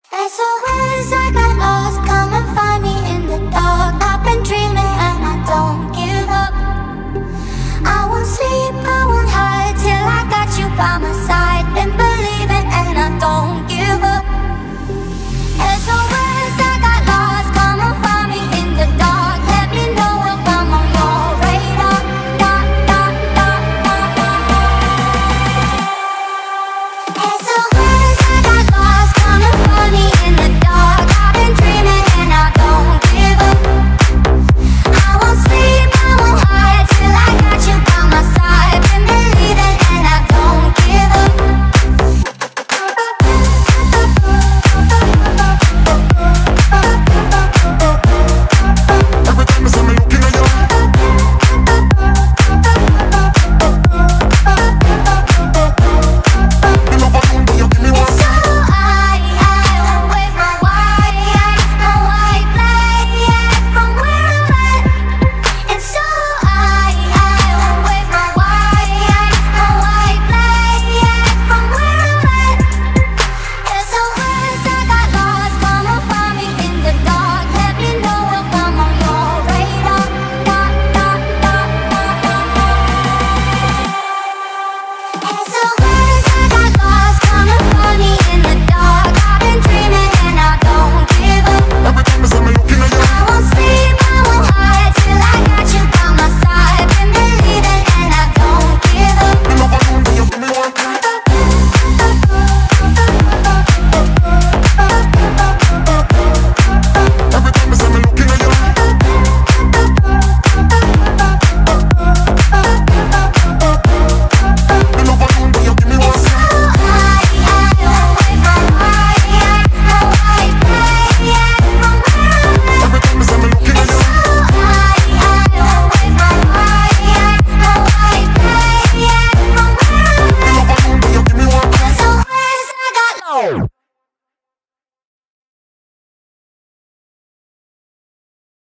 SOS, I got lost, come and find me in the dark. I've been dreaming and I don't give up. I won't sleep, I won't hide till I got you by my side.